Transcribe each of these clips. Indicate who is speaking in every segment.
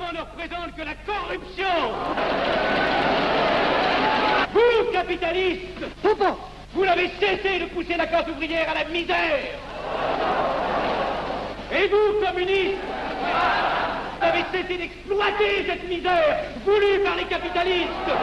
Speaker 1: gouvernement ne représente que la corruption. Vous, capitalistes, vous n'avez cessé de pousser la classe ouvrière à la misère. Et vous, communistes, vous avez cessé d'exploiter cette misère voulue par les capitalistes.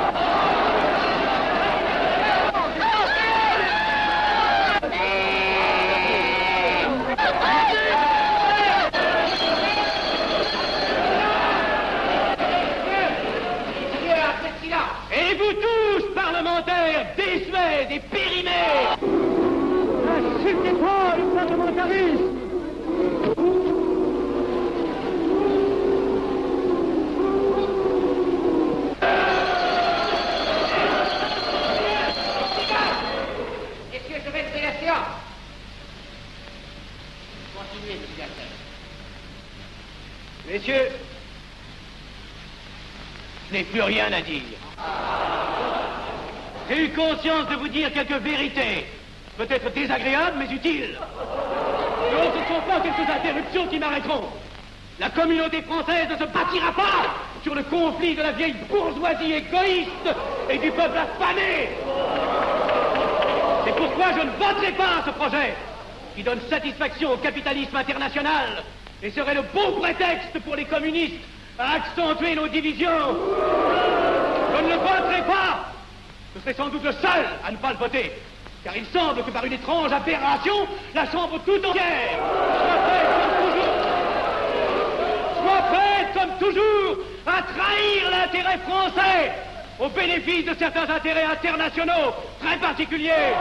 Speaker 1: Et vous tous, parlementaires, désuets et périmés, n'insultez pas le parlementarisme.
Speaker 2: Messieurs, je vais lever la séance. Continuez, monsieur Gasset.
Speaker 1: Messieurs, je n'ai plus rien à dire. J'ai eu conscience de vous dire quelques vérités, peut-être désagréables, mais utiles. Non, ce ne sont pas quelques interruptions qui m'arrêteront. La communauté française ne se bâtira pas sur le conflit de la vieille bourgeoisie égoïste et du peuple affamé. C'est pourquoi je ne voterai pas ce projet qui donne satisfaction au capitalisme international et serait le bon prétexte pour les communistes à accentuer nos divisions. Je ne le voterai pas. Je serai sans doute le seul à ne pas le voter, car il semble que par une étrange aberration, la Chambre tout entière soit prête comme toujours à trahir l'intérêt français au bénéfice de certains intérêts internationaux très particuliers.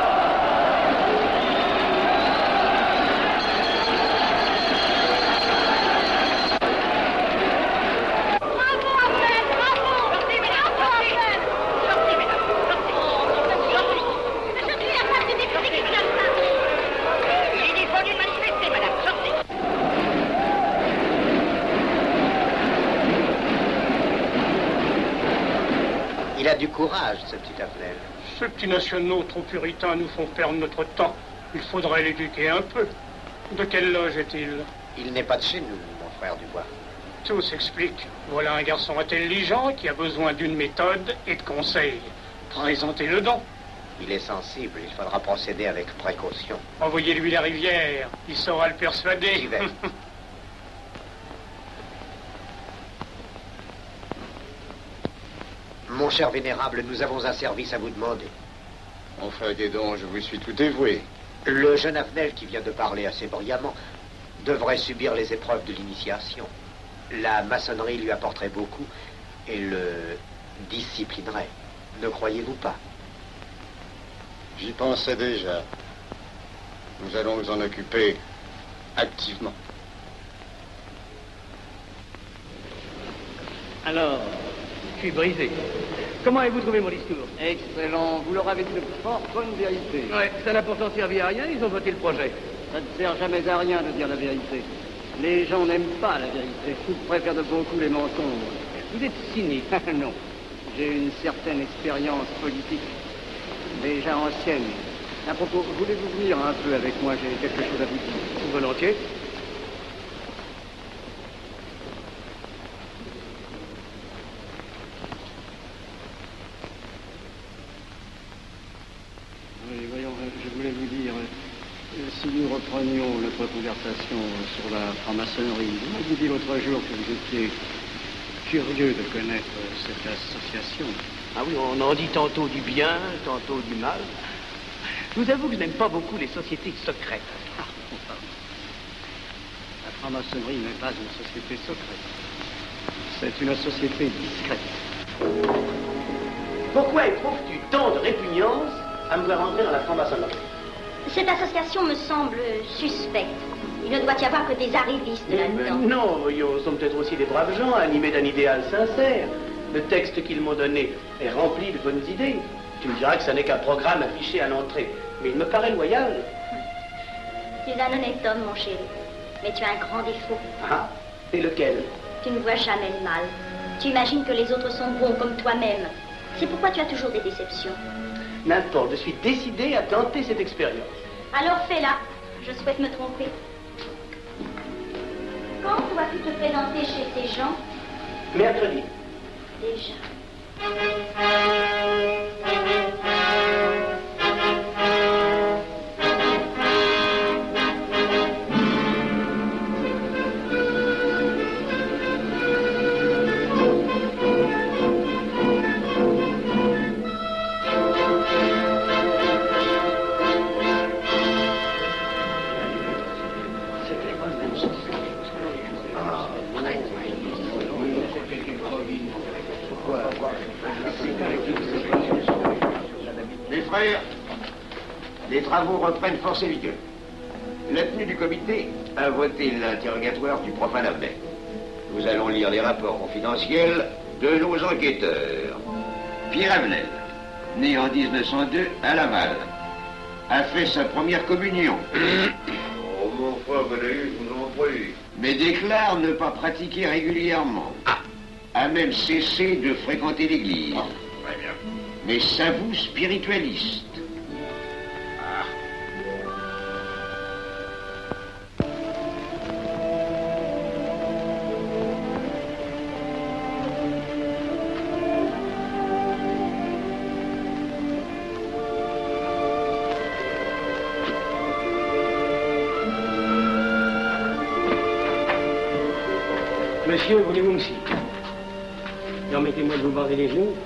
Speaker 3: Il a du courage, ce petit Afnel.
Speaker 4: Ces petits nationaux trop puritains nous font perdre notre temps. Il faudrait l'éduquer un peu. De quelle loge est-il?
Speaker 3: Il n'est pas de chez nous, mon frère Dubois.
Speaker 4: Tout s'explique. Voilà un garçon intelligent qui a besoin d'une méthode et de conseils. Présentez-le donc.
Speaker 3: Il est sensible, il faudra procéder avec précaution.
Speaker 4: Envoyez-lui la rivière, il saura le persuader.
Speaker 3: J'y vais. Mon cher vénérable, nous avons un service à vous demander.
Speaker 5: Enfin, dis donc, je vous suis tout dévoué.
Speaker 3: Le jeune Afnel qui vient de parler assez brillamment devrait subir les épreuves de l'initiation. La maçonnerie lui apporterait beaucoup et le disciplinerait. Ne croyez-vous pas?
Speaker 5: J'y pensais déjà. Nous allons nous en occuper activement.
Speaker 1: Alors, je suis brisé. Comment avez-vous trouvé mon discours?
Speaker 6: Excellent. Vous leur avez dit de fort bonne vérité.
Speaker 1: Ouais, ça n'a pourtant servi à rien, ils ont voté le projet.
Speaker 6: Ça ne sert jamais à rien de dire la vérité. Les gens n'aiment pas la vérité. Ils préfèrent de beaucoup les mensonges.
Speaker 1: Vous êtes cynique.
Speaker 6: Non. J'ai une certaine expérience politique, déjà ancienne. À propos, voulez-vous venir un peu avec moi? J'ai quelque chose à vous dire.
Speaker 1: Volontiers.
Speaker 6: Oui, voyons, je voulais vous dire, si nous reprenions notre conversation sur la franc-maçonnerie, vous m'avez dit l'autre jour que vous étiez curieux de connaître cette association.
Speaker 1: Ah oui, on en dit tantôt du bien, tantôt du mal. Je vous avoue que je n'aime pas beaucoup les sociétés secrètes.
Speaker 6: La franc-maçonnerie n'est pas une société secrète. C'est une société discrète.
Speaker 1: Pourquoi éprouves-tu tant de répugnance à me voir entrer dans la franc-maçonnerie?
Speaker 7: Cette association me semble suspecte. Il ne doit y avoir que des arrivistes là-dedans.
Speaker 1: Non, voyons, sont peut-être aussi des braves gens animés d'un idéal sincère. Le texte qu'ils m'ont donné est rempli de bonnes idées. Tu me diras que ce n'est qu'un programme affiché à l'entrée, mais il me paraît loyal.
Speaker 7: Tu es un honnête homme, mon chéri. Mais tu as un grand défaut.
Speaker 1: Ah, et lequel?
Speaker 7: Tu ne vois jamais le mal. Tu imagines que les autres sont bons comme toi-même. C'est pourquoi tu as toujours des déceptions.
Speaker 1: N'importe, je suis décidé à tenter cette expérience.
Speaker 7: Alors fais-la. Je souhaite me tromper. Quand dois-tu te présenter chez ces gens?
Speaker 1: Mercredi.
Speaker 7: Déjà.
Speaker 3: Mes frères, les travaux reprennent force et vigueur. La tenue du comité a voté l'interrogatoire du profane Abnel. Nous allons lire les rapports confidentiels de nos enquêteurs. Pierre Abnel, né en 1902 à Laval, a fait sa première communion.
Speaker 5: Oh, mon frère, je vous en prie.
Speaker 3: Mais déclare ne pas pratiquer régulièrement. A même cessé de fréquenter l'église.
Speaker 5: Très bien.
Speaker 3: Mais s'avoue spiritualiste.
Speaker 1: Monsieur, voulez-vous me citer? Permettez-moi de vous bander les genoux.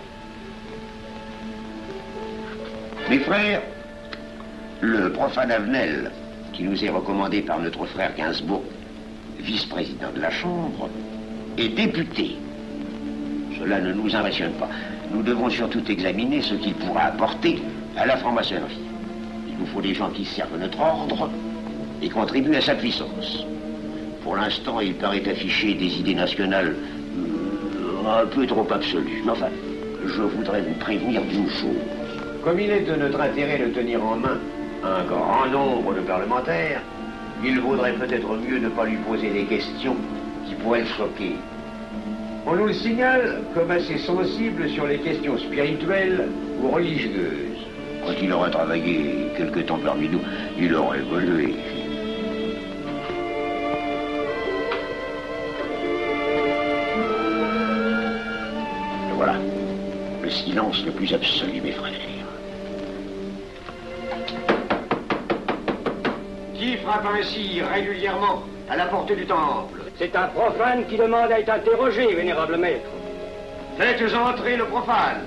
Speaker 3: Mes frères, le profane Avenel, qui nous est recommandé par notre frère Gainsbourg, vice-président de la Chambre, est député. Cela ne nous impressionne pas. Nous devons surtout examiner ce qu'il pourra apporter à la franc-maçonnerie. Il nous faut des gens qui servent notre ordre et contribuent à sa puissance. Pour l'instant, il paraît afficher des idées nationales un peu trop absolues. Mais enfin, je voudrais vous prévenir d'une chose. Comme il est de notre intérêt de tenir en main un grand nombre de parlementaires, il vaudrait peut-être mieux ne pas lui poser des questions qui pourraient le choquer. On nous le signale comme assez sensible sur les questions spirituelles ou religieuses. Quand il aura travaillé quelque temps parmi nous, il aura évolué. Et voilà, le silence le plus absolu, mes frères. Qui frappe ainsi régulièrement à la porte du temple?
Speaker 1: C'est un profane qui demande à être interrogé, vénérable maître.
Speaker 3: Faites entrer le profane.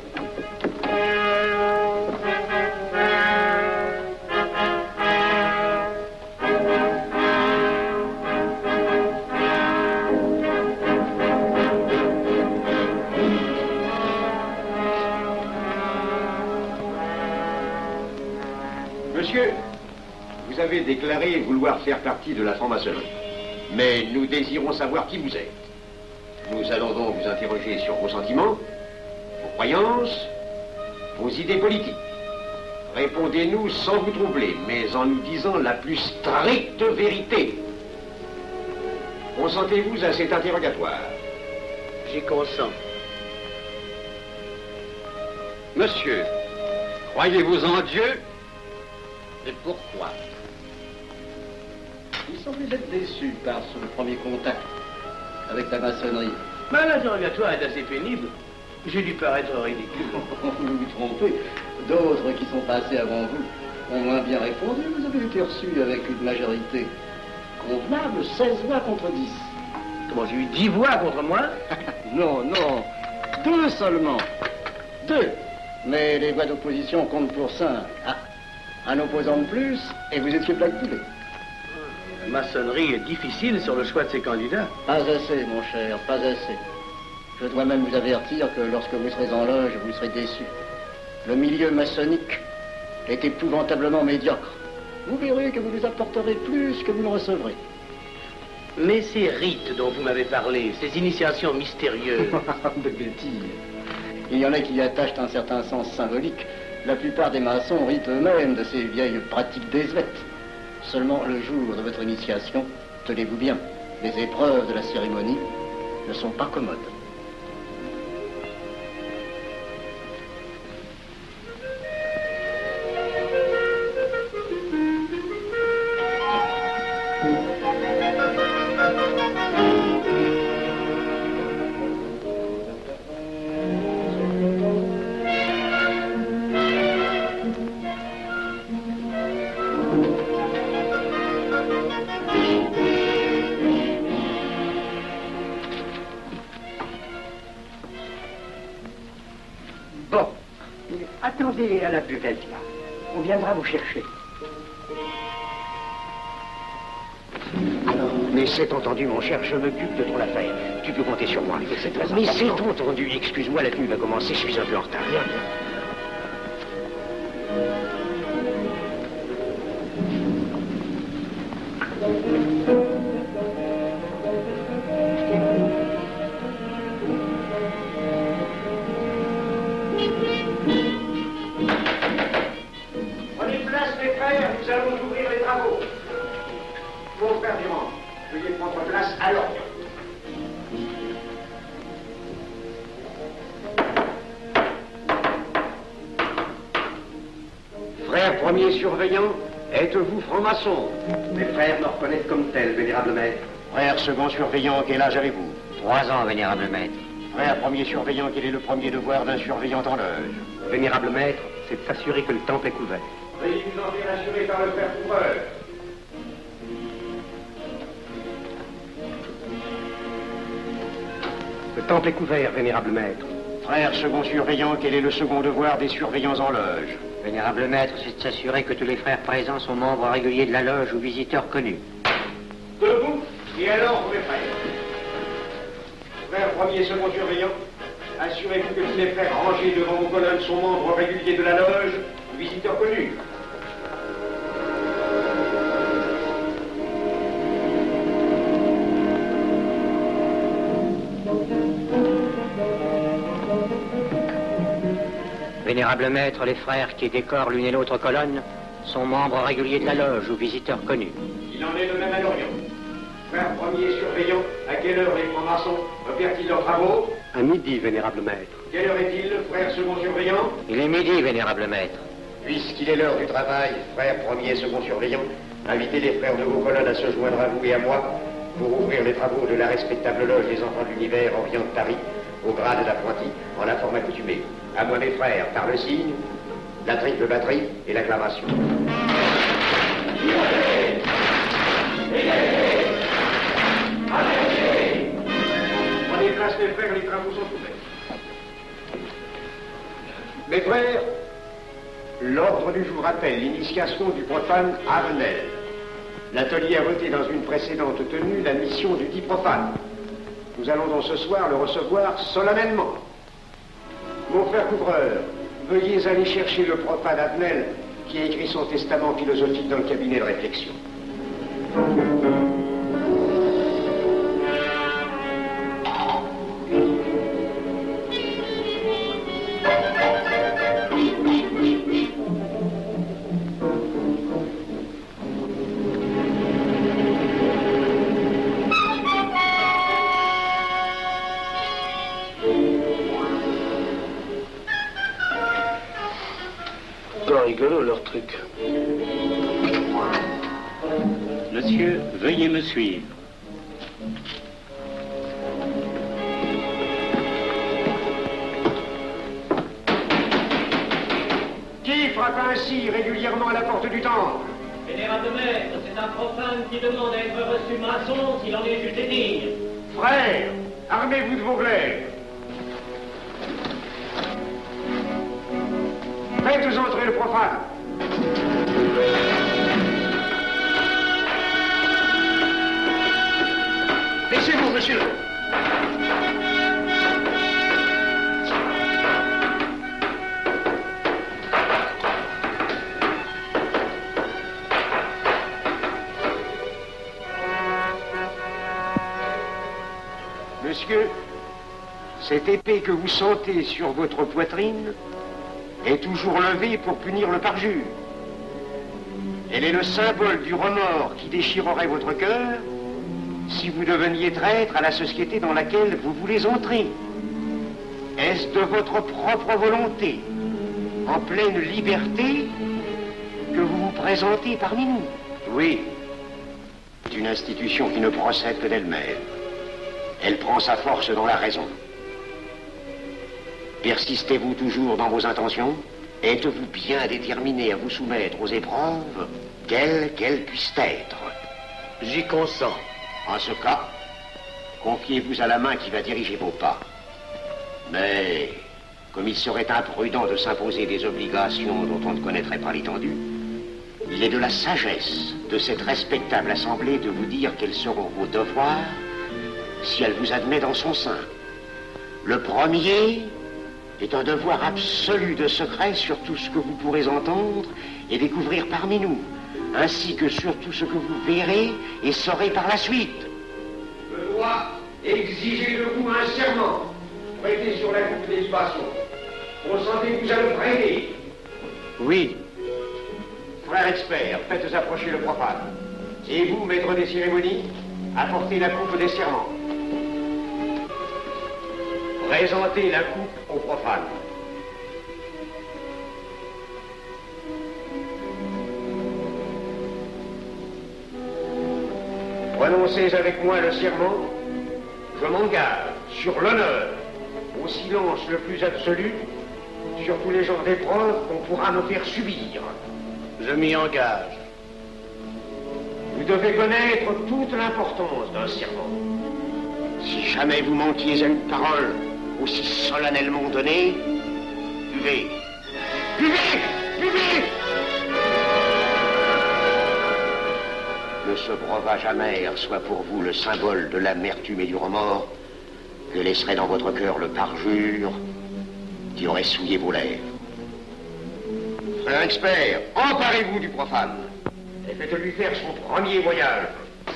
Speaker 3: Monsieur, vous avez déclaré vouloir faire partie de la franc-maçonnerie. Mais nous désirons savoir qui vous êtes. Nous allons donc vous interroger sur vos sentiments, vos croyances, vos idées politiques. Répondez-nous sans vous troubler, mais en nous disant la plus stricte vérité. Consentez-vous à cet interrogatoire?
Speaker 1: J'y consens.
Speaker 5: Monsieur, croyez-vous en Dieu? Et pourquoi?
Speaker 6: Il semble être déçu par son premier contact avec la maçonnerie.
Speaker 1: Mais l'interrogatoire est assez pénible. J'ai dû paraître ridicule.
Speaker 6: Vous vous trompez. D'autres qui sont passés avant vous ont moins bien répondu. Vous avez été reçu avec une majorité convenable, 16 voix contre 10.
Speaker 1: Comment, j'ai eu 10 voix contre moi?
Speaker 6: Non, non, 2 seulement. 2. Mais les voix d'opposition comptent pour 5. Ah, un opposant de plus, et vous étiez calculé.
Speaker 1: La maçonnerie est difficile sur le choix de ses candidats.
Speaker 6: Pas assez, mon cher, pas assez. Je dois même vous avertir que lorsque vous serez en loge, vous serez déçu. Le milieu maçonnique est épouvantablement médiocre. Vous verrez que vous nous apporterez plus que vous ne recevrez.
Speaker 1: Mais ces rites dont vous m'avez parlé, ces initiations mystérieuses...
Speaker 6: De bêtises. Il y en a qui y attachent un certain sens symbolique. La plupart des maçons rient eux-mêmes de ces vieilles pratiques désuètes. Seulement le jour de votre initiation, tenez-vous bien, les épreuves de la cérémonie ne sont pas commodes.
Speaker 3: Bon, attendez à la buvette, là. On viendra vous chercher. Mais c'est entendu, mon cher, je m'occupe de ton affaire. Tu peux compter sur moi. Mais c'est entendu, excuse-moi, la tenue va commencer, je suis un peu en retard. Bien, bien.
Speaker 8: Prenez place, mes frères, nous allons ouvrir les travaux. Mon frère Durand, veuillez prendre place à l'ordre.
Speaker 3: Frère premier surveillant, êtes-vous franc-maçon?
Speaker 8: Mes frères me reconnaissent comme tel, vénérable maître.
Speaker 3: Frère second surveillant, quel âge avez-vous?
Speaker 9: 3 ans, vénérable maître.
Speaker 3: Frère premier surveillant, quel est le premier devoir d'un surveillant en loge?
Speaker 8: Vénérable maître, c'est de s'assurer que le temple est couvert.
Speaker 3: Veuillez vous en faire assurer par le frère couvreur.
Speaker 8: Le temple est couvert, vénérable maître.
Speaker 3: Frère second surveillant, quel est le second devoir des surveillants en loge?
Speaker 9: Vénérable maître, c'est de s'assurer que tous les frères présents sont membres réguliers de la loge ou visiteurs connus.
Speaker 3: Debout, et alors, mes frères. Frère premier et second surveillant, assurez-vous que tous les frères rangés devant vos colonnes sont membres réguliers de la loge ou visiteurs connus.
Speaker 9: Vénérable maître, les frères qui décorent l'une et l'autre colonne sont membres réguliers de la loge ou visiteurs connus.
Speaker 3: Il en est de même à l'Orient. Frère premier surveillant, à quelle heure les francs-maçons opèrent-ils leurs travaux?
Speaker 8: À midi, vénérable maître.
Speaker 3: Quelle heure est-il, frère second surveillant?
Speaker 9: Il est midi, vénérable maître.
Speaker 3: Puisqu'il est l'heure du travail, frère premier et second surveillant, invitez les frères de vos colonnes à se joindre à vous et à moi pour ouvrir les travaux de la respectable loge des enfants de l'univers Orient de Paris, au grade d'apprenti, en la forme accoutumée. À moi, mes frères, par le signe, la triple batterie et l'acclamation. Prenez place, mes frères, les travaux sont ouverts. Mes frères, l'ordre du jour appelle l'initiation du profane Avenel. L'atelier a voté dans une précédente tenue la mission du dit profane. Nous allons donc ce soir le recevoir solennellement. Mon frère couvreur, veuillez aller chercher le profane Avenel qui a écrit son testament philosophique dans le cabinet de réflexion.
Speaker 8: Rigolo leur truc.
Speaker 10: Monsieur, veuillez me suivre.
Speaker 3: Qui frappe ainsi régulièrement à la porte du temple?
Speaker 1: Vénérable maître, c'est un profane qui demande à être reçu maçon s'il en est jugé digne.
Speaker 3: Frères, armez-vous de vos glaives. Faites entrer le profane.
Speaker 8: Laissez-vous, monsieur.
Speaker 3: Monsieur, cette épée que vous sentez sur votre poitrine est toujours levée pour punir le parjure. Elle est le symbole du remords qui déchirerait votre cœur si vous deveniez traître à la société dans laquelle vous voulez entrer. Est-ce de votre propre volonté, en pleine liberté, que vous vous présentez parmi nous? Oui. C'est une institution qui ne procède que d'elle-même. Elle prend sa force dans la raison. Persistez-vous toujours dans vos intentions? Êtes-vous bien déterminé à vous soumettre aux épreuves, quelles qu'elles puissent être?
Speaker 8: J'y consens.
Speaker 3: En ce cas, confiez-vous à la main qui va diriger vos pas. Mais comme il serait imprudent de s'imposer des obligations dont on ne connaîtrait pas l'étendue, il est de la sagesse de cette respectable assemblée de vous dire quels seront vos devoirs si elle vous admet dans son sein. Le premier est un devoir absolu de secret sur tout ce que vous pourrez entendre et découvrir parmi nous, ainsi que sur tout ce que vous verrez et saurez par la suite.
Speaker 8: Je dois exiger de vous un serment prêté sur la coupe des libations. Consentez-vous à le prêter?
Speaker 3: Oui. Frère expert, faites approcher le profane. Et vous, maître des cérémonies, apportez la coupe des serments. Présentez la coupe au profane. Prononcez avec moi le serment. Je m'engage sur l'honneur, au silence le plus absolu, sur tous les genres d'épreuves qu'on pourra me faire subir.
Speaker 1: Je m'y engage.
Speaker 3: Vous devez connaître toute l'importance d'un serment. Si jamais vous manquiez à une parole aussi solennellement donnée, buvez. Buvez! Buvez! Que ce breuvage amer soit pour vous le symbole de l'amertume et du remords que laisserait dans votre cœur le parjure qui aurait souillé vos lèvres. Frère expert, emparez-vous du profane et faites-lui faire son premier voyage.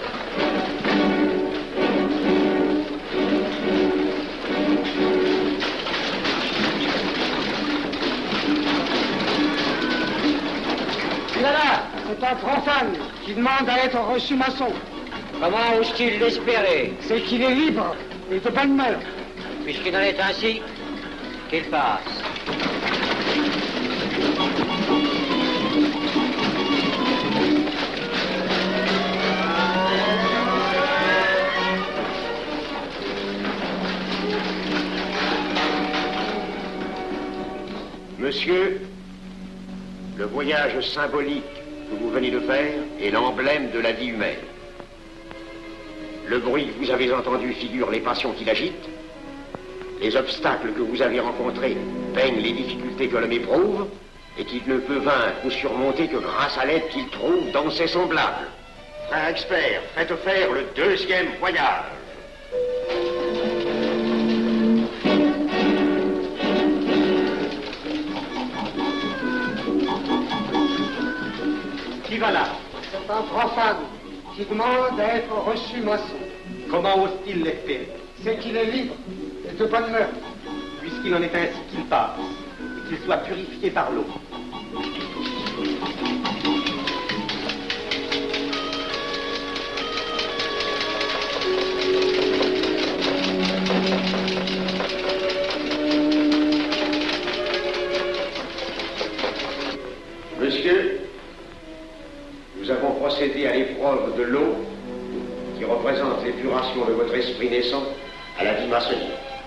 Speaker 6: Voilà, c'est un profane qui demande à être reçu maçon.
Speaker 9: Comment ose-t-il l'espérer?
Speaker 6: C'est qu'il est libre et de bonne mœurs.
Speaker 9: Puisqu'il en est ainsi, qu'il passe.
Speaker 3: Monsieur, le voyage symbolique que vous venez de faire est l'emblème de la vie humaine. Le bruit que vous avez entendu figure les passions qui l'agitent. Les obstacles que vous avez rencontrés peignent les difficultés que l'homme éprouve et qu'il ne peut vaincre ou surmonter que grâce à l'aide qu'il trouve dans ses semblables. Frère expert, faites faire le deuxième voyage.
Speaker 1: Qui va là?
Speaker 6: C'est un profane qui demande à être reçu maçon.
Speaker 1: Comment ose-t-il l'espérer?
Speaker 6: C'est qu'il est libre et de bonne mœurs.
Speaker 1: Puisqu'il en est ainsi, qu'il passe et qu'il soit purifié par l'eau.
Speaker 3: Monsieur, nous avons procédé à l'épreuve de l'eau qui représente l'épuration de votre esprit naissant à la vie maçonnique.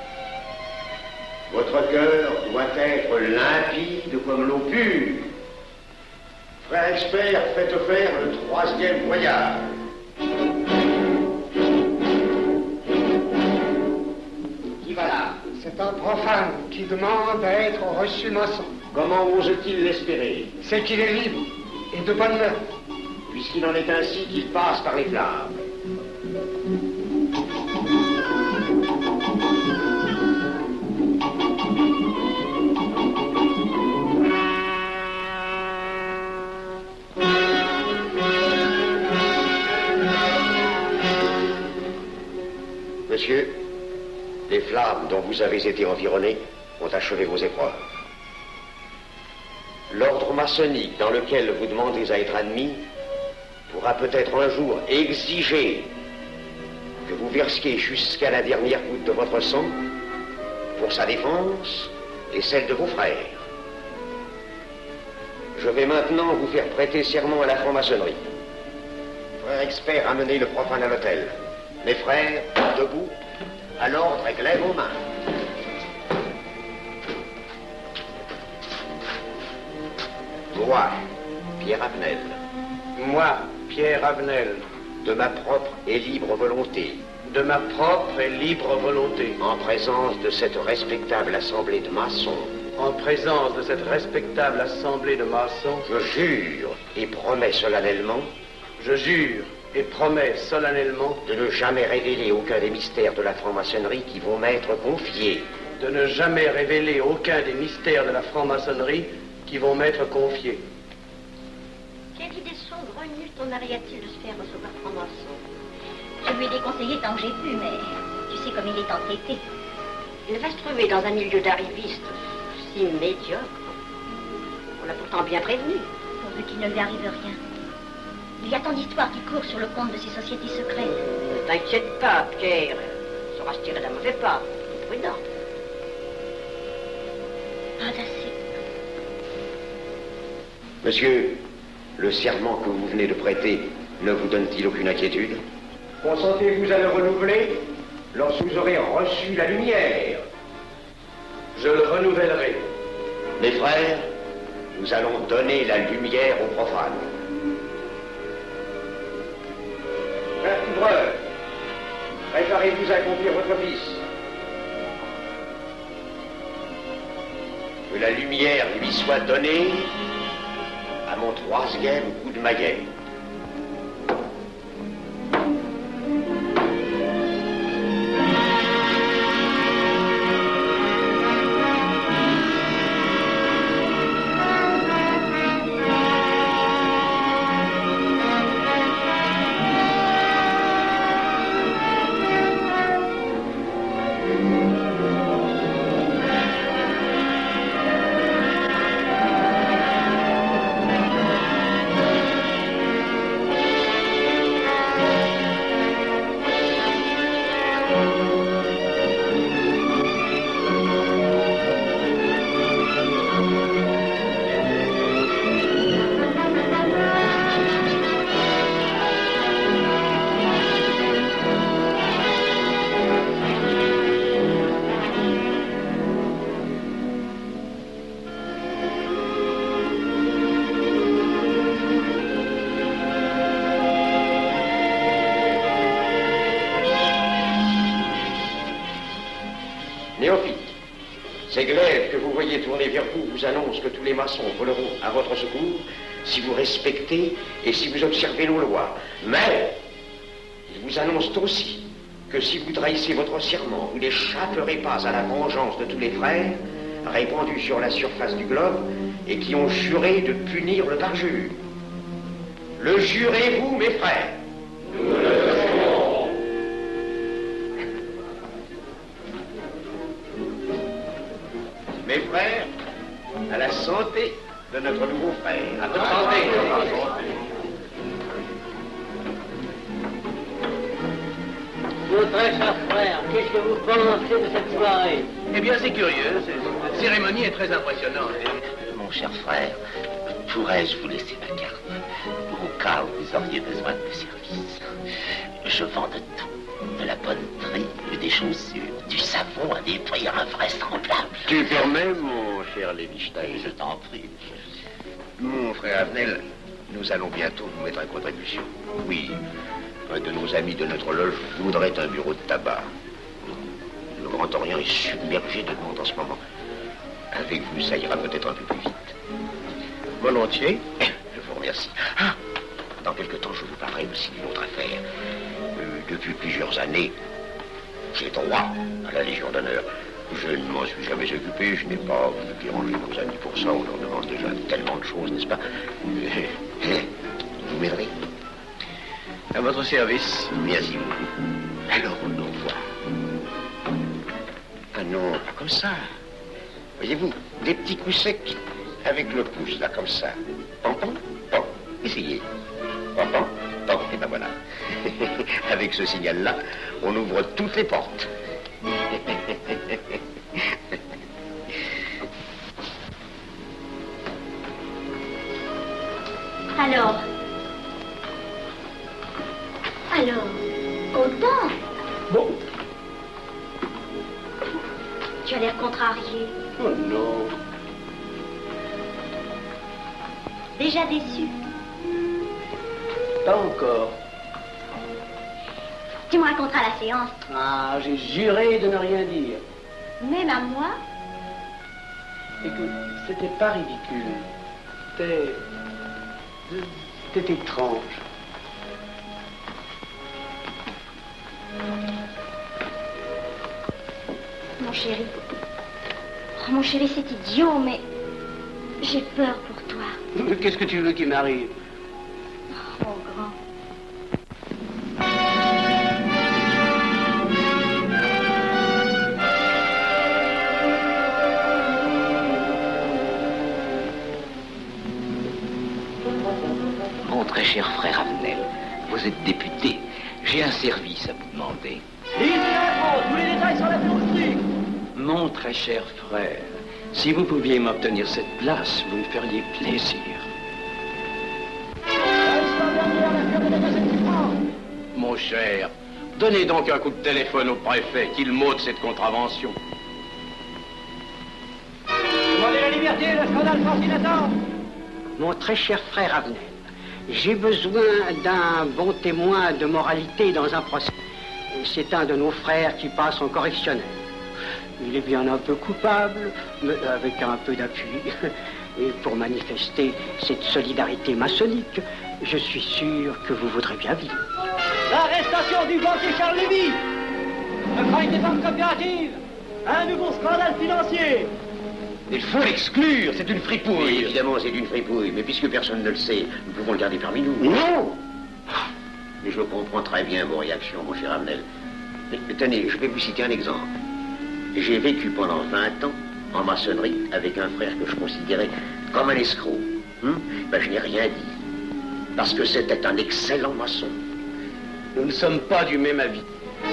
Speaker 3: Votre cœur doit être limpide comme l'eau pure. Frère expert, faites faire le troisième voyage. Qui va là?
Speaker 6: C'est un profane qui demande à être reçu maçon.
Speaker 3: Comment ose-t-il l'espérer?
Speaker 6: C'est qu'il est libre et de bonne mœurs.
Speaker 3: Puisqu'il en est ainsi qu'il passe par les flammes. Monsieur, les flammes dont vous avez été environné ont achevé vos épreuves. L'ordre maçonnique dans lequel vous demandez à être admis pourra peut-être un jour exiger que vous versiez jusqu'à la dernière goutte de votre sang pour sa défense et celle de vos frères. Je vais maintenant vous faire prêter serment à la franc-maçonnerie. Frère expert, amenez le profane à l'autel. Mes frères, debout, à l'ordre et glaive aux mains. Moi, Pierre Avenel.
Speaker 1: Moi, Pierre Avenel.
Speaker 3: De ma propre et libre volonté, De ma propre et libre volonté. En présence de cette respectable assemblée de maçons. En présence de cette respectable assemblée de maçons. Je jure et promets solennellement. Je jure et promets solennellement. De ne jamais révéler aucun des mystères de la franc-maçonnerie qui vont m'être confiés. De ne jamais révéler aucun des mystères de la franc-maçonnerie qui vont m'être confiés.
Speaker 7: Quelle idée saugrenue ton mari a-t-il de se faire recevoir franc-maçon? Je lui ai déconseillé tant que j'ai pu, mais tu sais comme il est entêté. Il va se trouver dans un milieu d'arrivistes si médiocre. On l'a pourtant bien prévenu. Pourvu qu'il ne lui arrive rien. Il y a tant d'histoires qui courent sur le compte de ces sociétés secrètes. Ne t'inquiète pas, Pierre. Il saura se tirer d'un mauvais pas. Prudent. Pas assez.
Speaker 3: Monsieur, le serment que vous venez de prêter ne vous donne-t-il aucune inquiétude? Consentez-vous à le renouveler lorsque vous aurez reçu la lumière?
Speaker 1: Je le renouvellerai.
Speaker 3: Mes frères, nous allons donner la lumière aux profanes. Frère couvreur, préparez-vous à accomplir votre office. Que la lumière lui soit donnée à mon 3e coup de maillet. Ces glaives que vous voyez tourner vers vous vous annoncent que tous les maçons voleront à votre secours si vous respectez et si vous observez nos lois. Mais ils vous annoncent aussi que si vous trahissez votre serment, vous n'échapperez pas à la vengeance de tous les frères répandus sur la surface du globe et qui ont juré de punir le parjure. Le jurez-vous, mes frères? Nous le jurons. Mes frères, à la santé de notre nouveau frère. À votre santé.
Speaker 11: Mon très cher frère, qu'est-ce que vous pensez de cette soirée?
Speaker 1: Eh bien, c'est curieux. Cette cérémonie est très impressionnante.
Speaker 12: Mon cher frère, pourrais-je vous laisser ma carte au cas où vous auriez besoin de mes services? Je vends de tout, de la bonne tripe, des chaussures, du savon à des prix invraisemblables.
Speaker 3: Tu permets, mon cher Lévi-Stein?
Speaker 12: Je t'en prie.
Speaker 3: Mon frère Avenel, nous allons bientôt vous mettre à contribution. Oui, un de nos amis de notre loge voudrait un bureau de tabac. Le Grand Orient est submergé de monde en ce moment. Avec vous, ça ira peut-être un peu plus vite. Volontiers. Je vous remercie. Ah, dans quelque temps, je vous parlerai aussi d'une autre affaire. Depuis plusieurs années, j'ai droit à la Légion d'honneur. Je ne m'en suis jamais occupé, je n'ai pas voulu déranger nos amis pour ça. On leur demande déjà tellement de choses, n'est-ce pas? Vous m'aiderez?
Speaker 1: À votre service.
Speaker 3: Merci beaucoup. Alors, on nous voit. Ah non, pas comme ça. Voyez-vous, des petits coups secs avec le pouce, là, comme ça. Pam, pam, pam. Essayez. Pam, pam, pam. Et ben voilà. Avec ce signal-là, on ouvre toutes les portes.
Speaker 7: Alors, content?
Speaker 1: Bon.
Speaker 7: Tu as l'air contrarié.
Speaker 1: Oh non.
Speaker 7: Déjà déçu?
Speaker 1: Pas encore.
Speaker 7: Tu me raconteras la séance.
Speaker 6: Ah, j'ai juré de ne rien dire.
Speaker 7: Même à moi?
Speaker 6: Écoute, c'était pas ridicule. C'était étrange.
Speaker 7: Mon chéri. Oh, mon chéri, c'est idiot, mais j'ai peur pour toi.
Speaker 6: Qu'est-ce que tu veux qu'il m'arrive?
Speaker 7: Oh, mon grand.
Speaker 12: Mon très cher frère Avenel, vous êtes député. J'ai un service à vous demander.
Speaker 1: Lisez l'info, tous les détails sur la perruquerie.
Speaker 12: Mon très cher frère, si vous pouviez m'obtenir cette place, vous me feriez plaisir. Mon cher, donnez donc un coup de téléphone au préfet, qu'il m'ôte cette contravention.
Speaker 1: Demandez la liberté, le scandale fascinateur.
Speaker 6: Mon très cher frère Avenel, j'ai besoin d'un bon témoin de moralité dans un procès. C'est un de nos frères qui passe en correctionnel. Il est bien un peu coupable, mais avec un peu d'appui. Et pour manifester cette solidarité maçonnique, je suis sûr que vous voudrez bien vivre.
Speaker 1: L'arrestation du banquier Charles Lévy. Le crime des banques coopératives. Un nouveau scandale financier.
Speaker 12: Il faut l'exclure, c'est une fripouille. Oui, évidemment, c'est une fripouille, mais puisque personne ne le sait, nous pouvons le garder parmi nous.
Speaker 6: Non!
Speaker 12: Mais je comprends très bien vos réactions, mon cher Avenel. Mais tenez, je vais vous citer un exemple. J'ai vécu pendant 20 ans en maçonnerie avec un frère que je considérais comme un escroc. Ben, je n'ai rien dit, parce que c'était un excellent maçon. Nous ne sommes pas du même avis.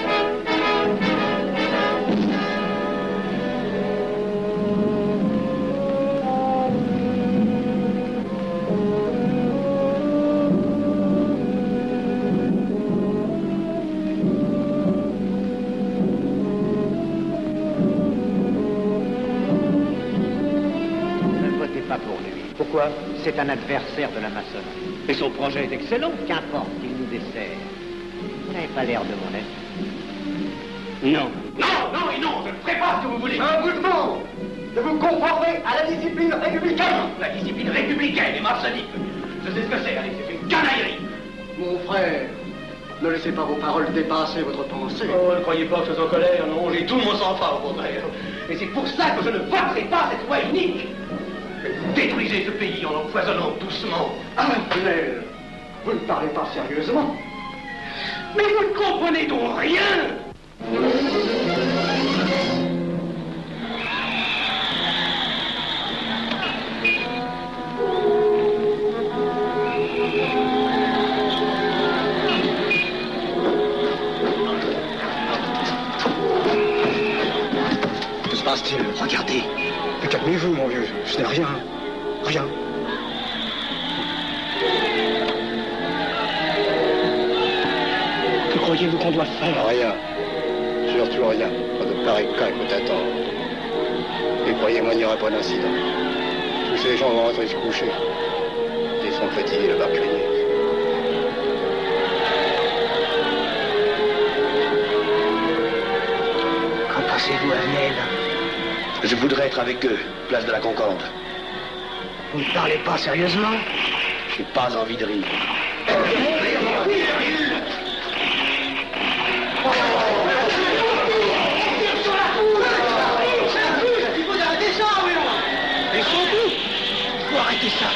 Speaker 9: Pourquoi? C'est un adversaire de la maçonnerie.
Speaker 1: Et son projet est excellent.
Speaker 9: Qu'importe, il nous dessert. Vous n'avez pas l'air de mon ami.
Speaker 1: Non.
Speaker 8: Non, non et non, je ne ferai pas ce que vous voulez. Un vous demande de vous conformer à la discipline républicaine.
Speaker 1: La discipline républicaine et maçonnique. Je sais ce que c'est, allez, c'est une canaillerie.
Speaker 6: Mon frère, ne laissez pas vos paroles dépasser votre pensée.
Speaker 1: Oh, ne croyez pas que je suis en colère, non, j'ai tout mon sang-froid, au contraire. Et c'est pour ça que je ne voterai pas cette loi unique. Détruisez ce pays en l'empoisonnant doucement.
Speaker 6: Avenel, vous ne parlez pas sérieusement.
Speaker 1: Mais vous ne comprenez donc rien.
Speaker 6: Que se passe-t-il? Regardez. Mais calmez-vous, mon vieux. Ce n'est rien. Rien. Que croyez-vous qu'on doit faire?
Speaker 13: Rien. Surtout rien. Pas de pareil cas que t'attendre. Et croyez-moi, il n'y aura pas d'incident. Tous ces gens vont rentrer se coucher. Ils sont fatigués de crier.
Speaker 6: Qu'en pensez-vous, Avenel?
Speaker 13: Je voudrais être avec eux, place de la Concorde.
Speaker 6: Vous ne parlez pas sérieusement?
Speaker 13: J'ai pas envie de rire.
Speaker 1: Il faut arrêter ça, oui.
Speaker 6: Et surtout, il faut arrêter ça.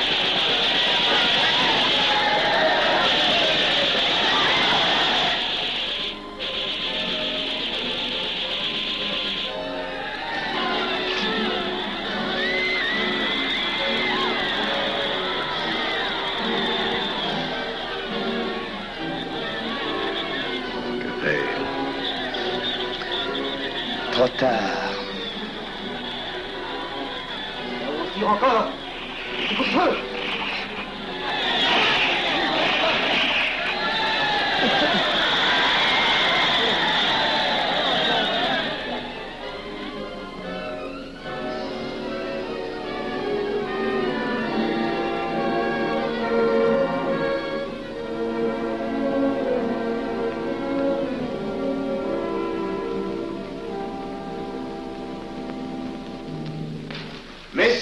Speaker 13: Trop tard.
Speaker 1: On tire encore. Il faut le feu.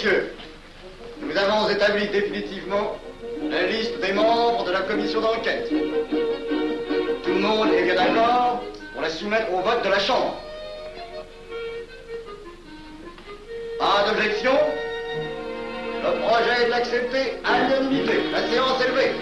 Speaker 13: messieurs, nous avons établi définitivement la liste des membres de la commission d'enquête. Tout le monde est bien d'accord pour la soumettre au vote de la Chambre. Pas d'objection? Le projet est accepté à l'unanimité. La séance est levée.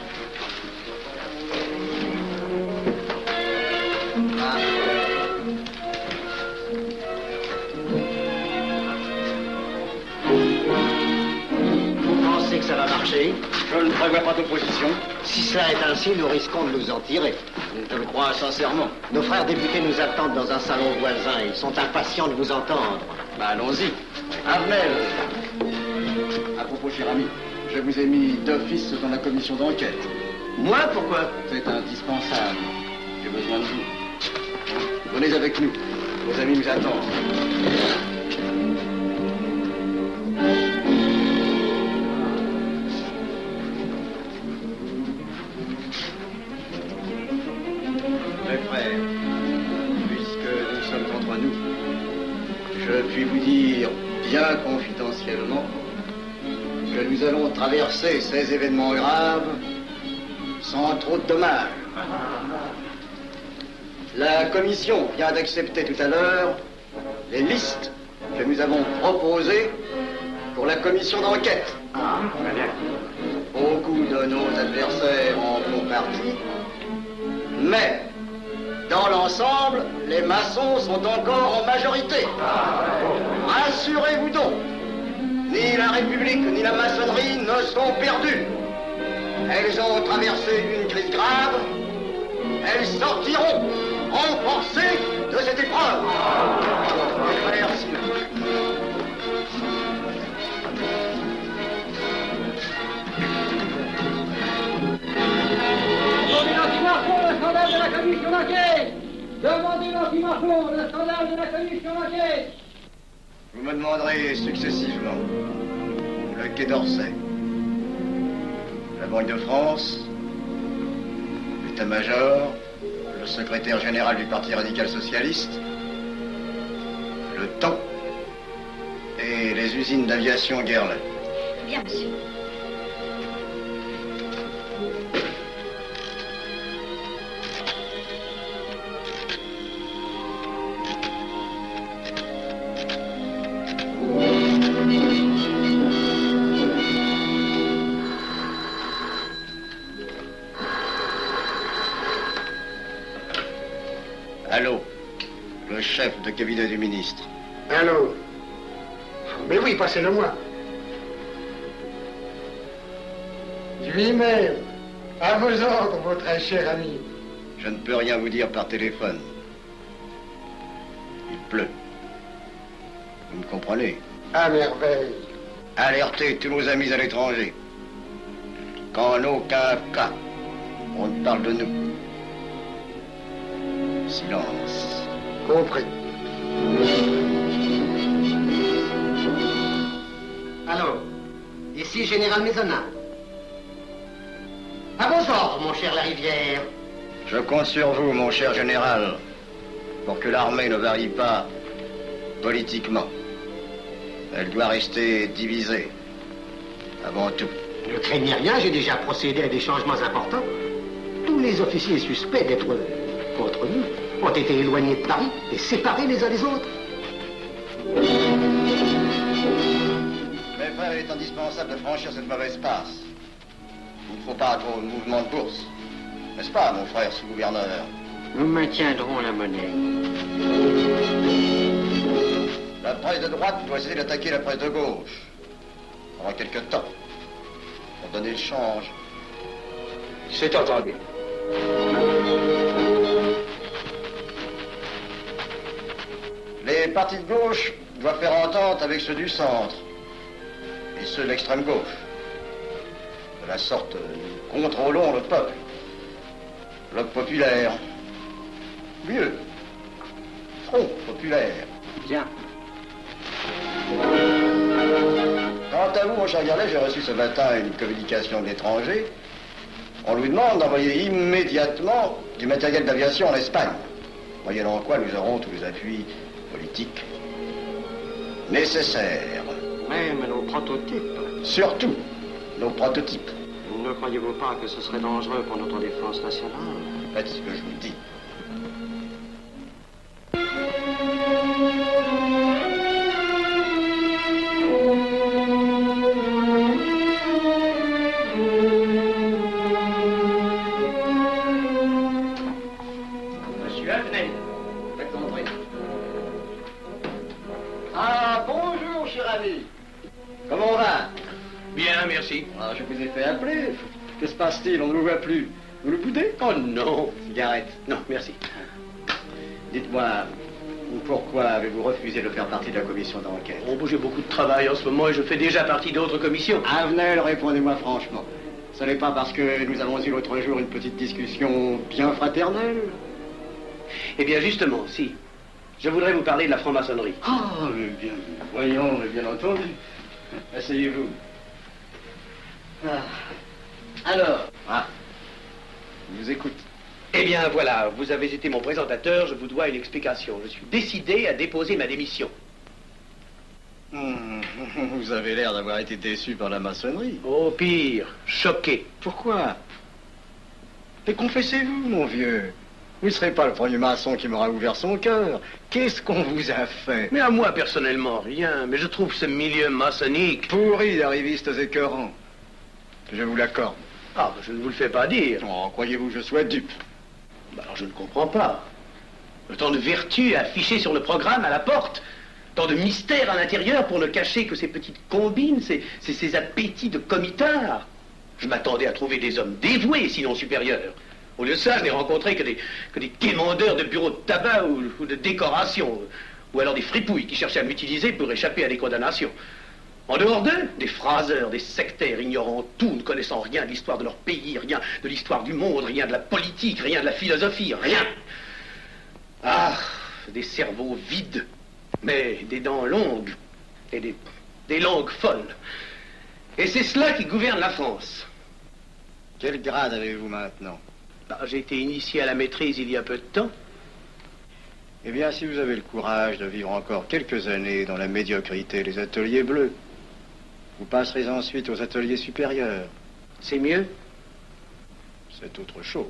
Speaker 3: Vous pensez que ça va marcher?
Speaker 13: Je ne prévois pas d'opposition.
Speaker 3: Si cela est ainsi, nous risquons de nous en tirer.
Speaker 13: Je le crois sincèrement.
Speaker 3: Nos frères députés nous attendent dans un salon voisin. Ils sont impatients de vous entendre.
Speaker 13: Bah, allons-y. Armel. À propos, cher ami, je vous ai mis d'office dans la commission d'enquête.
Speaker 3: Moi, pourquoi?
Speaker 13: C'est indispensable. J'ai besoin de vous. Venez avec nous. Vos amis nous attendent. Mes frères, puisque nous sommes entre nous, je puis vous dire bien confidentiellement que nous allons traverser ces événements graves sans trop de dommages. La commission vient d'accepter tout à l'heure les listes que nous avons proposées pour la commission d'enquête. Beaucoup de nos adversaires en font partie, mais dans l'ensemble, les maçons sont encore en majorité. Rassurez-vous donc, ni la République ni la maçonnerie ne sont perdues. Elles ont traversé une crise grave. Elles sortiront renforcées de cette épreuve. Merci.
Speaker 11: Demandez l'anti-Marfond, le scandale de la commission d'enquête. Demandez l'anti-Marfond, le scandale de la commission d'enquête.
Speaker 13: Vous me demanderez successivement le Quai d'Orsay, la Banque de France, l'état-major, le secrétaire général du Parti radical socialiste, le temps et les usines d'aviation Guerlain.
Speaker 7: Bien, monsieur.
Speaker 13: Allô, le chef de cabinet du ministre.
Speaker 6: Allô? Mais oui, passez-le moi. Lui-même, à vos ordres, mon très cher ami.
Speaker 13: Je ne peux rien vous dire par téléphone. Il pleut. Vous me comprenez?
Speaker 6: À merveille.
Speaker 13: Alertez tous nos amis à l'étranger. Qu'en aucun cas, on ne parle de nous. Silence.
Speaker 6: Compris.
Speaker 3: Allô? Ici, Général Maisonnat. À vos ordres, mon cher Larivière.
Speaker 13: Je compte sur vous, mon cher général, pour que l'armée ne varie pas politiquement. Elle doit rester divisée, avant tout.
Speaker 3: Ne craignez rien, j'ai déjà procédé à des changements importants. Tous les officiers suspects d'être contre nous ont été éloignés de Paris et séparés les uns des autres.
Speaker 13: Mes frères, il est indispensable de franchir cette mauvaise passe. Il ne faut pas trop de mouvement de bourse. N'est-ce pas, mon frère sous-gouverneur?
Speaker 9: Nous maintiendrons la monnaie.
Speaker 13: La presse de droite doit essayer d'attaquer la presse de gauche. Pendant quelque temps. Pour donner le change.
Speaker 10: C'est entendu.
Speaker 13: Les partis de gauche doivent faire entente avec ceux du centre. Et ceux de l'extrême gauche. De la sorte, nous contrôlons le peuple. Bloc populaire. Mieux. Front populaire.
Speaker 9: Bien.
Speaker 13: Quant à vous, mon cher Garlet, j'ai reçu ce matin une communication de l'étranger. On lui demande d'envoyer immédiatement du matériel d'aviation en Espagne. Moyennant quoi nous aurons tous les appuis politiques nécessaires.
Speaker 3: Oui, mais nos
Speaker 6: prototypes.
Speaker 13: Surtout, nos prototypes.
Speaker 6: Ne croyez-vous pas que ce serait dangereux pour notre défense nationale?
Speaker 13: Faites ce que je vous dis.
Speaker 8: Monsieur Avenel,
Speaker 13: Faites entrer. Ah, bonjour, cher ami. Comment on va?
Speaker 8: bien, merci.
Speaker 13: Ah, je vous ai fait appeler. Que se passe-t-il? On ne vous voit plus. Vous le boudez?
Speaker 8: Oh non.
Speaker 13: Cigarette.
Speaker 8: Non, merci.
Speaker 13: Dites-moi, pourquoi avez-vous refusé de faire partie de la commission d'enquête?
Speaker 8: Oh, j'ai beaucoup de travail en ce moment et je fais déjà partie d'autres commissions.
Speaker 13: Avenel, répondez-moi franchement. Ce n'est pas parce que nous avons eu l'autre jour une petite discussion bien fraternelle?
Speaker 8: Eh bien, justement, si. Je voudrais vous parler de la franc-maçonnerie.
Speaker 13: Ah, mais bien, voyons, mais bien entendu. Asseyez-vous. Ah. Alors? Ah. Je vous écoute.
Speaker 8: Eh bien, voilà, vous avez été mon présentateur, je vous dois une explication. Je suis décidé à déposer ma démission.
Speaker 13: Vous avez l'air d'avoir été déçu par la maçonnerie.
Speaker 8: Oh, pire, choqué.
Speaker 13: Pourquoi? Mais confessez-vous, mon vieux. Vous ne serez pas le premier maçon qui m'aura ouvert son cœur. Qu'est-ce qu'on vous a fait?
Speaker 8: Mais à moi, personnellement, rien. Mais je trouve ce milieu maçonnique...
Speaker 13: pourri d'arrivistes écœurants. Je vous l'accorde.
Speaker 8: Ah, je ne vous le fais pas dire.
Speaker 13: Oh, croyez-vous que je sois dupe?
Speaker 8: Alors, je ne comprends pas. Tant de vertus affichées sur le programme à la porte. Tant de mystères à l'intérieur pour ne cacher que ces petites combines, ces appétits de comitard. Je m'attendais à trouver des hommes dévoués, sinon supérieurs. Au lieu de ça, je n'ai rencontré que des quémandeurs de bureaux de tabac ou de décoration, ou alors des fripouilles qui cherchaient à m'utiliser pour échapper à des condamnations. En dehors d'eux, des phraseurs, des sectaires, ignorant tout, ne connaissant rien de l'histoire de leur pays, rien de l'histoire du monde, rien de la politique, rien de la philosophie, rien. Ah, des cerveaux vides, mais des dents longues, et des langues folles. Et c'est cela qui gouverne la France.
Speaker 13: Quel grade avez-vous maintenant?
Speaker 8: J'ai été initié à la maîtrise il y a peu de temps.
Speaker 13: Eh bien, si vous avez le courage de vivre encore quelques années dans la médiocrité des ateliers bleus, vous passerez ensuite aux ateliers supérieurs.
Speaker 8: C'est mieux?
Speaker 13: C'est autre chose.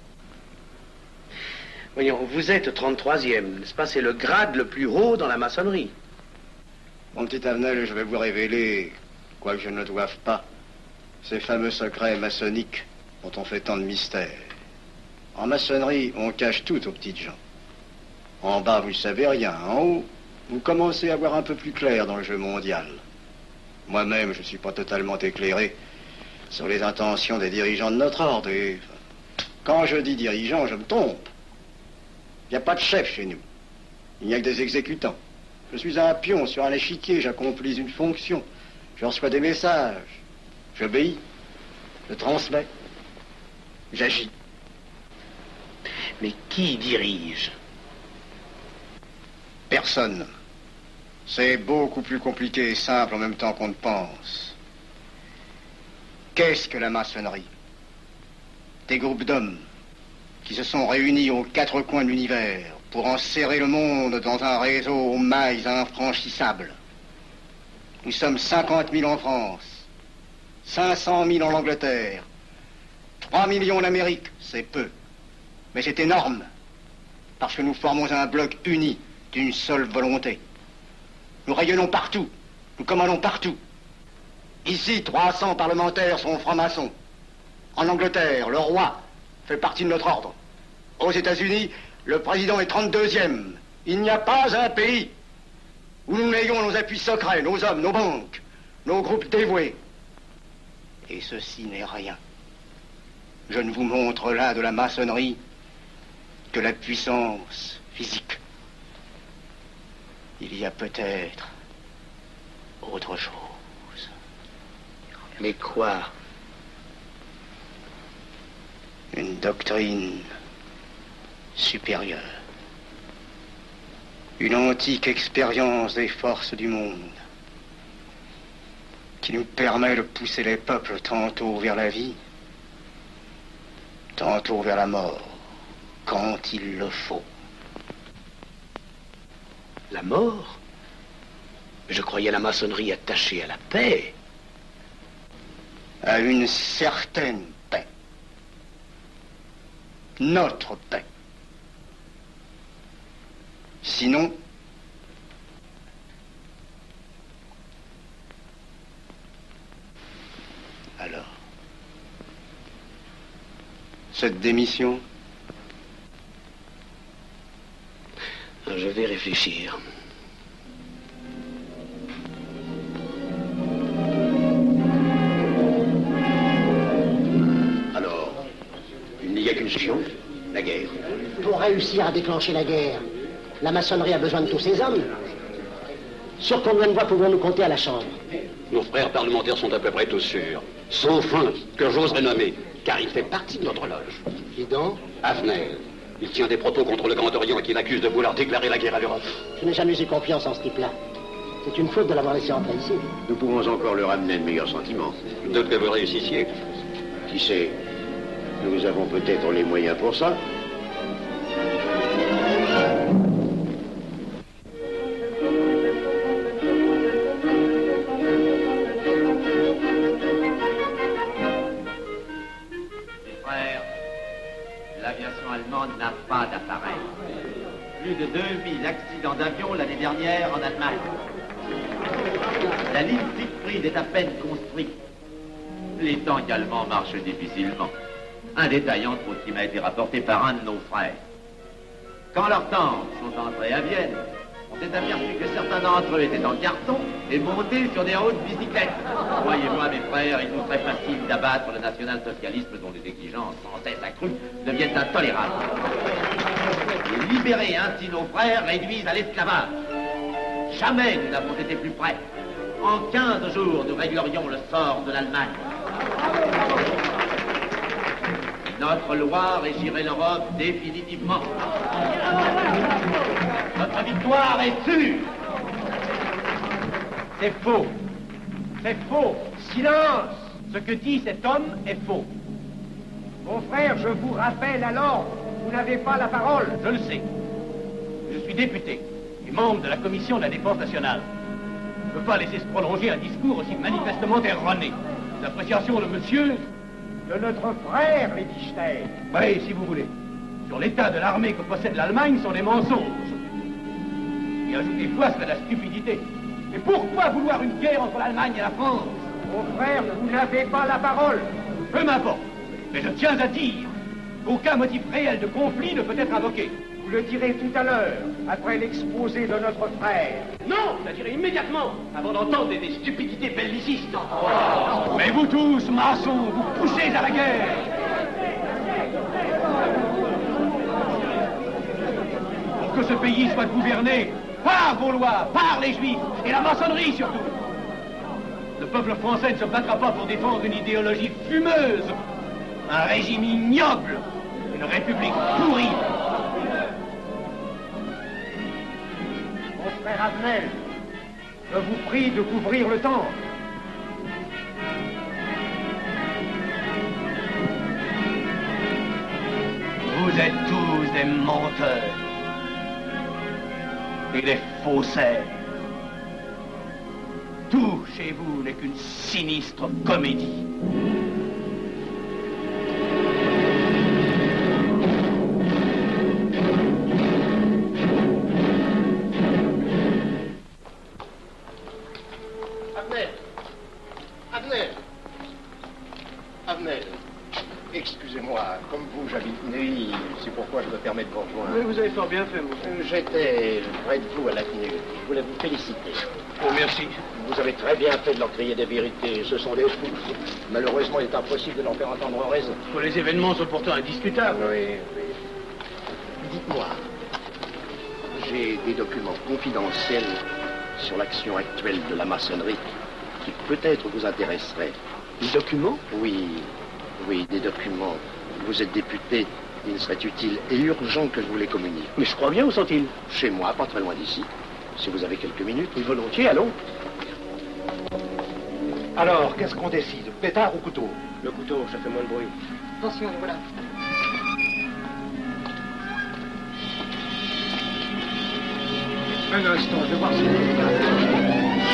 Speaker 8: Voyons, vous êtes 33e, n'est-ce pas? C'est le grade le plus haut dans la maçonnerie.
Speaker 13: Mon petit Avenel, je vais vous révéler, quoique je ne le doive pas, ces fameux secrets maçonniques dont on fait tant de mystères. En maçonnerie, on cache tout aux petites gens. En bas, vous ne savez rien. En haut, vous commencez à voir un peu plus clair dans le jeu mondial. Moi-même, je ne suis pas totalement éclairé sur les intentions des dirigeants de notre ordre. Et quand je dis dirigeants, je me trompe. Il n'y a pas de chef chez nous. Il n'y a que des exécutants. Je suis un pion sur un échiquier, j'accomplis une fonction. Je reçois des messages. J'obéis. Je transmets. J'agis.
Speaker 8: Mais qui dirige?
Speaker 13: Personne. C'est beaucoup plus compliqué et simple en même temps qu'on ne pense. Qu'est-ce que la maçonnerie? Des groupes d'hommes qui se sont réunis aux quatre coins de l'univers pour enserrer le monde dans un réseau aux mailles infranchissables. Nous sommes 50 000 en France, 500 000 en Angleterre, 3 millions en Amérique, c'est peu. Mais c'est énorme, parce que nous formons un bloc uni d'une seule volonté. Nous rayonnons partout, nous commandons partout. Ici, 300 parlementaires sont francs-maçons. En Angleterre, le roi fait partie de notre ordre. Aux États-Unis, le président est 32e. Il n'y a pas un pays où nous n'ayons nos appuis secrets, nos hommes, nos banques, nos groupes dévoués. Et ceci n'est rien. Je ne vous montre là de la maçonnerie que la puissance physique. Il y a peut-être autre chose.
Speaker 8: Mais quoi?
Speaker 13: Une doctrine supérieure. Une antique expérience des forces du monde qui nous permet de pousser les peuples tantôt vers la vie, tantôt vers la mort, quand il le faut.
Speaker 8: La mort? Je croyais la maçonnerie attachée à la paix.
Speaker 13: À une certaine paix. Notre paix. Sinon, alors, cette démission?
Speaker 8: Je vais réfléchir.
Speaker 3: Alors, il n'y a qu'une solution, la guerre.
Speaker 14: Pour réussir à déclencher la guerre, la maçonnerie a besoin de tous ces hommes. Sur combien de voix pouvons-nous compter à la Chambre?
Speaker 10: Nos frères parlementaires sont à peu près tous sûrs. Sauf un, que j'oserais nommer, car il fait partie de notre loge.
Speaker 14: Qui donc?
Speaker 10: Avenel. Il tient des propos contre le Grand Orient qui l'accuse de vouloir déclarer la guerre à l'Europe.
Speaker 14: Je n'ai jamais eu confiance en ce type-là. C'est une faute de l'avoir laissé entrer ici.
Speaker 3: Nous pouvons encore leur amener de meilleurs sentiments.
Speaker 10: De que vous réussissiez.
Speaker 3: Qui sait? Nous avons peut-être les moyens pour ça.
Speaker 15: L'aviation allemande n'a pas d'appareil. Plus de 2000 accidents d'avion l'année dernière en Allemagne. La ligne Siegfried est à peine construite. Les tanks allemands marchent difficilement. Un détail entre autres qui m'a été rapporté par un de nos frères. Quand leurs tanks sont entrés à Vienne, on s'est aperçu que certains d'entre eux étaient en carton et montés sur des hautes bicyclettes. Croyez-moi, mes frères, il nous serait facile d'abattre le national-socialisme dont les exigences sans cesse accrues deviennent intolérables. Et libérer ainsi nos frères réduisent à l'esclavage. Jamais nous n'avons été plus près. En 15 jours, nous réglerions le sort de l'Allemagne. Notre loi régirait l'Europe définitivement. Notre victoire est sûre.
Speaker 1: C'est faux. C'est faux. Silence. Ce que dit cet homme est faux. Mon frère, je vous rappelle alors, vous n'avez pas la parole. Je le sais. Je suis député et membre de la commission de la défense nationale. Je ne peux pas laisser se prolonger un discours aussi manifestement erroné. L'appréciation de monsieur, de notre frère, Liechtenstein. Oui, si vous voulez. Sur l'état de l'armée que possède l'Allemagne sont des mensonges. Et ajouter foi serait de la stupidité. Mais pourquoi vouloir une guerre entre l'Allemagne et la France? Mon frère, vous n'avez pas la parole. Peu m'importe. Mais je tiens à dire qu'aucun motif réel de conflit ne peut être invoqué. Vous le direz tout à l'heure, après l'exposé de notre frère. Non, je le dirai immédiatement, avant d'entendre des stupidités bellicistes. Oh. Mais vous tous, maçons, vous poussez à la guerre. Pour que ce pays soit gouverné par vos lois, par les Juifs, et la maçonnerie surtout. Le peuple français ne se battra pas pour défendre une idéologie fumeuse, un régime ignoble, une république pourrie. Mon frère Avenel, je vous prie de couvrir le temple. Vous êtes tous des menteurs et des faussaires. Tout chez vous n'est qu'une sinistre comédie.
Speaker 3: Avenel, excusez-moi, comme vous, j'habite Neuilly, c'est pourquoi je me permets de vous rejoindre.
Speaker 1: Mais vous avez fort bien fait, monsieur.
Speaker 3: J'étais près de vous à l'avenue. Je voulais vous féliciter.
Speaker 1: Oh, merci.
Speaker 3: Vous avez très bien fait de leur crier des vérités. Ce sont des fous. Malheureusement, il est impossible de leur faire entendre raison.
Speaker 1: Les événements sont pourtant indiscutables.
Speaker 3: Oui, oui. Dites-moi, j'ai des documents confidentiels sur l'action actuelle de la maçonnerie qui peut-être vous intéresseraient.
Speaker 1: Des documents?
Speaker 3: Oui, oui, des documents. Vous êtes député, il serait utile et urgent que je vous les communique.
Speaker 1: Mais je crois bien, où sont-ils?
Speaker 3: Chez moi, pas très loin d'ici. Si vous avez quelques minutes.
Speaker 1: Oui, volontiers, allons.
Speaker 3: Alors, qu'est-ce qu'on décide? Pétard ou couteau?
Speaker 1: Le couteau, ça fait moins de bruit.
Speaker 14: Attention, voilà.
Speaker 3: Un instant, je vais voir si...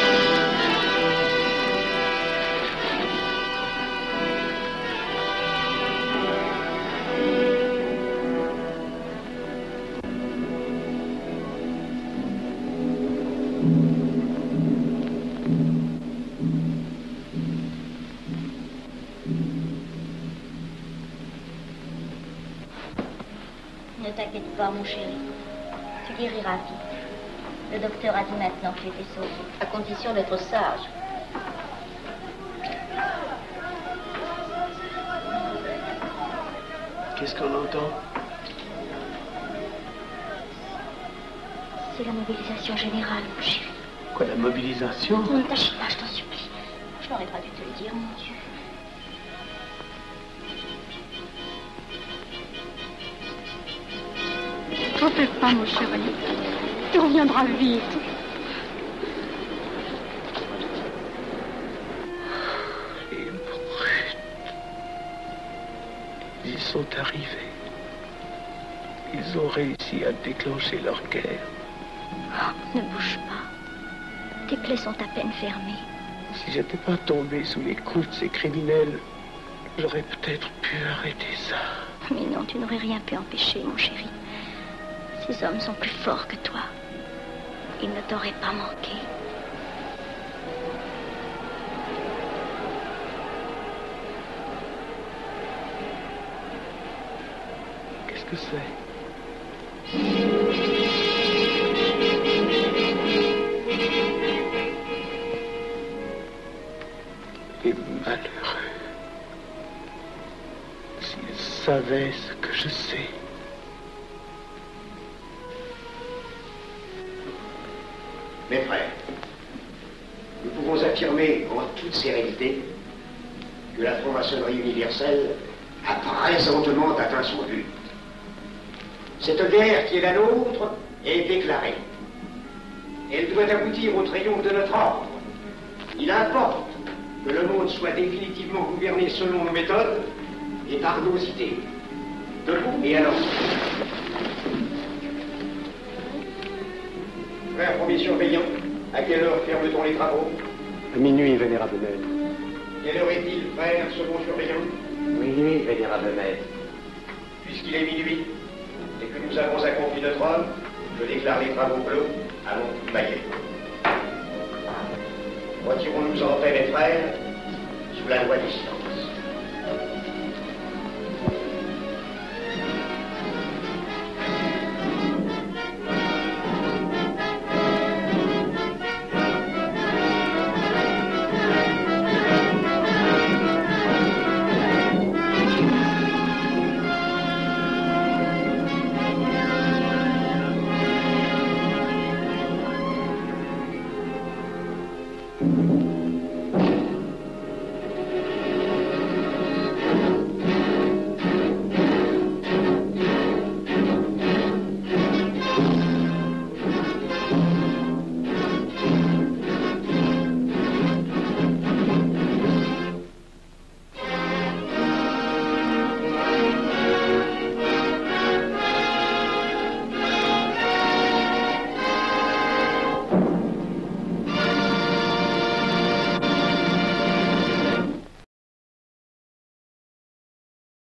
Speaker 7: t'inquiète pas, mon chéri. Tu guériras vite. Le docteur a dit maintenant que tu étais sauvé, à condition d'être sage.
Speaker 8: Qu'est-ce qu'on entend?
Speaker 7: C'est la mobilisation générale, mon chéri.
Speaker 8: Quoi, la mobilisation?
Speaker 7: Ne t'agite pas, je t'en supplie. Je n'aurais pas dû te le dire, mon Dieu.
Speaker 16: T'en fais pas, mon chéri. Tu reviendras vite.
Speaker 8: Les brutes. Ils sont arrivés. Ils ont réussi à déclencher leur guerre.
Speaker 7: Oh, ne bouge pas. Tes plaies sont à peine fermées.
Speaker 8: Si j'étais pas tombé sous les coups de ces criminels, j'aurais peut-être pu arrêter ça.
Speaker 7: Mais non, tu n'aurais rien pu empêcher, mon chéri. Ces hommes sont plus forts que toi. Ils ne t'auraient pas manqué.
Speaker 8: Qu'est-ce que c'est? Les malheureux. S'ils savaient ce que je sais.
Speaker 3: Mes frères, nous pouvons affirmer en toute sérénité que la franc-maçonnerie universelle a présentement atteint son but. Cette guerre qui est la nôtre est déclarée. Elle doit aboutir au triomphe de notre ordre. Il importe que le monde soit définitivement gouverné selon nos méthodes et par nos idées. Debout et alors. Frère premier surveillant, à quelle heure ferme-t-on les travaux?
Speaker 6: À minuit, vénérable maître.
Speaker 3: Quelle heure est-il, frère second surveillant?
Speaker 9: Minuit, vénérable maître.
Speaker 3: Puisqu'il est minuit et que nous avons accompli notre œuvre, je déclare les travaux clos à mon maillet. Retirons-nous en paix, mes frères, sous la loi du silence.